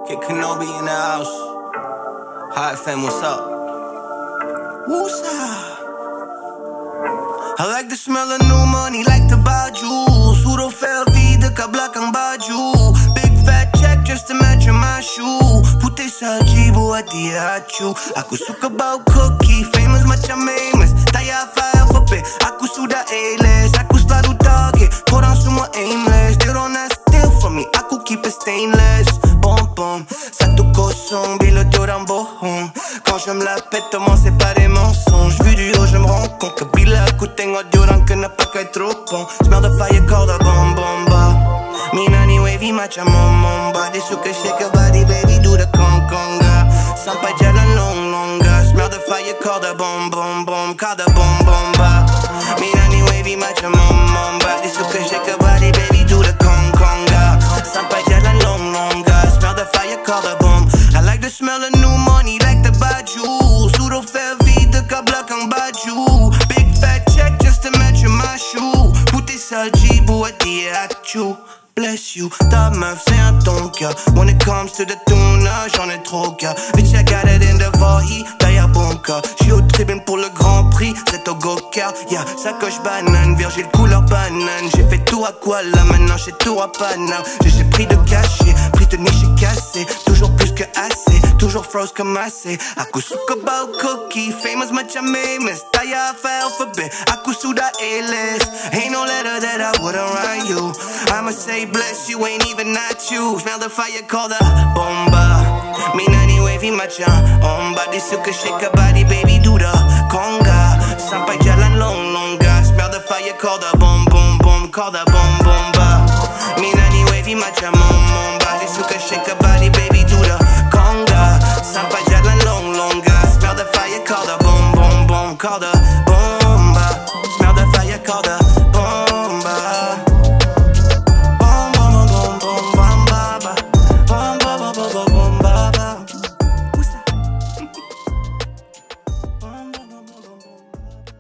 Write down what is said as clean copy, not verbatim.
Kid Kenobi in the house. Hot FM, what's up? Woosa. I like the smell of new money, like to buy jewels. Puro felvi de kablakang baju. Big fat check just to match my shoe. Putih sajibu hati hachu. Aku suka bau cookie, famous macam famous. Tayar alphabet, aku sudah A-list. Aku selalu target, korang semua aimless. They don't ask steal from me, aku keep it stainless. Bom bom, 1-0 bila dorang bohong. Quand je me la pète, comment c'est pas des mensonges. Vu du haut, je me rends compte que bila aku tengok diorang kena pakai teropong. Smell the fire, call the bomba. Mina ni wavy macam Bomba. Dia suka shake her body, baby, do the conga. Sampai jalan long-longga. Smell the fire, call the bomba. Call the bomba. Mina ni wavy macam Bomba. Dia suka shake her body, baby, do the conga. Sampai jalan long-longga. Smell the fire, call the bomb. I like the smell of new money, like the baju. Suruh felvi dekat belakang baju. Big fat check just to match my shoe. Putih salji buat dia acu. Bless you, ta meuf c'est un ton cœur. When it comes to the tuna, j'en ai trop cœur. Bitch I got it in the VAI, derrière Bomba. J'suis au tribune pour le grand prix, c'est au go-kart. Yeah, sacoche banane, Virgile couleur banane. J'ai fait tout à Kuala, maintenant j'ai tout à Paname. J'ai pris de cachet, pris de niche cassé. Toujours plus que assez, toujours froze comme assez. Aku suka bau cookie, famous macam famous. Tayar alphabet, aku sudah A-list. Ain't no letter that I wouldn't write you. I'ma say bless you, ain't even not you. Smell the fire, call the bomba. Mina ni wavy macam Bomba. Dia suka shake her body, baby, do the conga. Sampai jalan long-longga. Smell the fire, call the bomba. Call the bomba. Mina ni wavy macam Bomba. Dia suka shake her body, baby, do the conga. Sampai jalan long-longga. Smell the fire, call the bomba. Call the bomba. Smell the fire, call the